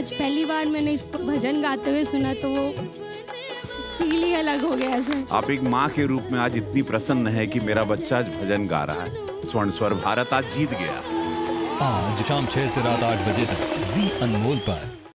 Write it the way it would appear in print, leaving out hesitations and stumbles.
आज पहली बार मैंने इसको भजन गाते हुए सुना तो वो फील ही अलग हो गया सर। आप एक माँ के रूप में आज इतनी प्रसन्न है कि मेरा बच्चा आज भजन गा रहा है। स्वर्ण स्वर भारत आज जीत गया। आज शाम 6 से रात 8 बजे तक जी अनमोल पर।